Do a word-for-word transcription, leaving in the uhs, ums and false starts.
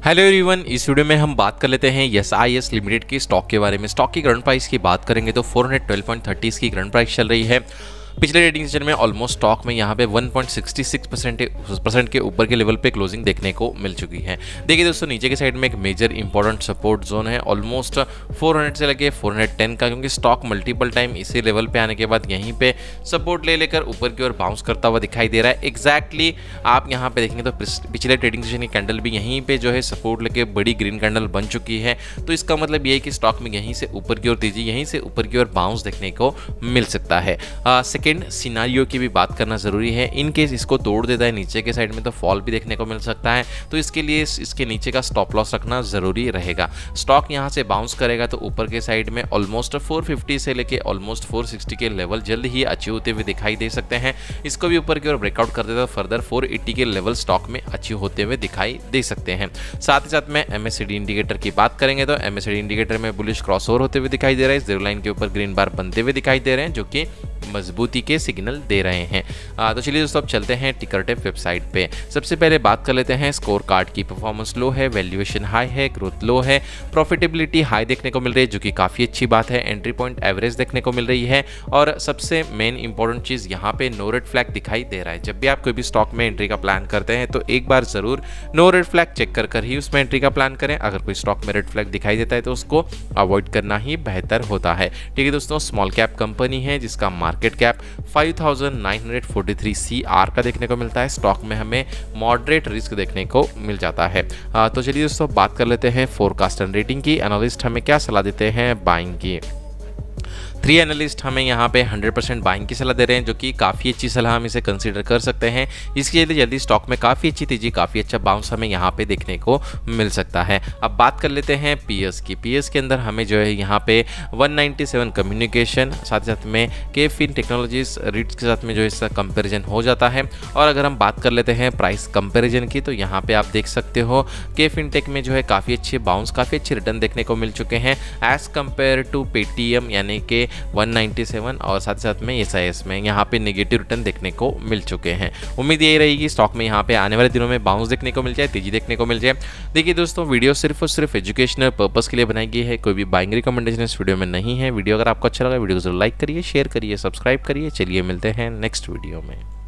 Hello everyone, इस video में हम बात कर लेते हैं एस आई एस लिमिटेड की स्टॉक के बारे में। स्टॉक की करंट प्राइस की बात करेंगे तो four hundred twelve point thirty की करंट प्राइस चल रही है। पिछले ट्रेडिंग सेशन में ऑलमोस्ट स्टॉक में यहाँ पे one point six six percent के ऊपर के लेवल पे क्लोजिंग देखने को मिल चुकी है। देखिए दोस्तों, नीचे के साइड में एक मेजर इंपॉर्टेंट सपोर्ट जोन है ऑलमोस्ट फोर हंड्रेड से लगे फोर हंड्रेड टेन का, क्योंकि स्टॉक मल्टीपल टाइम इसी लेवल पे आने के बाद यहीं पे सपोर्ट ले लेकर ऊपर की ओर बाउंस करता हुआ दिखाई दे रहा है। एग्जैक्टली आप यहाँ पे देखेंगे तो पिछले ट्रेडिंग सेशन की कैंडल भी यहीं पे जो है सपोर्ट लेके बड़ी ग्रीन कैंडल बन चुकी है। तो इसका मतलब ये है कि स्टॉक में यहीं से ऊपर की ओर तेजी, यहीं से ऊपर की ओर बाउंस देखने को मिल सकता है। सेकेंड सिनारियो की भी बात करना जरूरी है। इन केस इसको तोड़ देता है नीचे के साइड में तो फॉल भी देखने को मिल सकता है, तो इसके लिए इसके नीचे का स्टॉप लॉस रखना जरूरी रहेगा। स्टॉक यहां से बाउंस करेगा तो ऊपर के साइड में ऑलमोस्ट फोर फिफ्टी से लेके ऑलमोस्ट फोर सिक्सटी के लेवल जल्द ही अचीव होते हुए दिखाई दे सकते हैं। इसको भी ऊपर की ओर ब्रेकआउट कर देता तो फर्दर फोर एटी के लेवल स्टॉक में अचीव होते हुए दिखाई दे सकते हैं। साथ ही साथ में एमएससीडी इंडिकेटर की बात करेंगे तो एमएससीडी इंडिकेटर में बुलिश क्रॉसओवर होते हुए दिखाई दे रहा है। जीरो लाइन के ऊपर ग्रीन बार बनते हुए दिखाई दे रहे हैं, जो कि मजबूती के सिग्नल दे रहे हैं। आ, तो चलिए दोस्तों, अब चलते हैं टिकरटेप वेबसाइट पे। सबसे पहले बात कर लेते हैं स्कोर कार्ड की। परफॉर्मेंस लो है, वैल्यूएशन हाई है, ग्रोथ लो है, प्रॉफिटेबिलिटी हाई देखने को मिल रही है, जो कि काफ़ी अच्छी बात है। एंट्री पॉइंट एवरेज देखने को मिल रही है और सबसे मेन इंपॉर्टेंट चीज़ यहाँ पे नो रेड फ्लैग दिखाई दे रहा है। जब भी आप कोई भी स्टॉक में एंट्री का प्लान करते हैं तो एक बार ज़रूर नो रेड फ्लैग चेक कर कर ही उसमें एंट्री का प्लान करें। अगर कोई स्टॉक में रेड फ्लैग दिखाई देता है तो उसको अवॉइड करना ही बेहतर होता है। ठीक है दोस्तों, स्मॉल कैप कंपनी है जिसका market cap five thousand nine hundred forty three C R का देखने को मिलता है। स्टॉक में हमें मॉडरेट रिस्क देखने को मिल जाता है। आ, तो चलिए दोस्तों, बात कर लेते हैं फोरकास्ट एंड रेटिंग की। एनालिस्ट हमें क्या सलाह देते हैं बाइंग की। थ्री एनालिस्ट हमें यहाँ पे हंड्रेड परसेंट बाइंग की सलाह दे रहे हैं, जो कि काफ़ी अच्छी सलाह हम इसे कंसीडर कर सकते हैं। इसके लिए जल्दी स्टॉक में काफ़ी अच्छी तेजी, काफ़ी अच्छा बाउंस हमें यहाँ पे देखने को मिल सकता है। अब बात कर लेते हैं पीएस की। पीएस के अंदर हमें जो है यहाँ पे वन नाइंटी सेवन कम्युनिकेशन, साथ ही साथ में केफिन टेक्नोलॉजीज रीट्स के साथ में जो इसका कंपेरिजन हो जाता है। और अगर हम बात कर लेते हैं प्राइस कंपेरिजन की, तो यहाँ पे आप देख सकते हो केफिन टेक में जो है काफ़ी अच्छे बाउंस, काफ़ी अच्छे रिटर्न देखने को मिल चुके हैं एज कम्पेयर टू पेटीएम, यानी कि वन नाइंटी सेवन, और साथ साथ में एसआईएस में यहाँ पे नेगेटिव रिटर्न देखने को मिल चुके हैं। उम्मीद यही रहेगी स्टॉक में यहाँ पे आने वाले दिनों में बाउंस देखने को मिल जाए, तेजी देखने को मिल जाए। देखिए दोस्तों, वीडियो सिर्फ और सिर्फ एजुकेशनल पर्पस के लिए बनाई गई है, कोई भी बाइंग रिकमेंडेशन इस वीडियो में नहीं है। वीडियो अगर आपको अच्छा लगा, वीडियो को जरूर लाइक करिए, शेयर करिए, सब्सक्राइब करिए। चलिए मिलते हैं नेक्स्ट वीडियो में।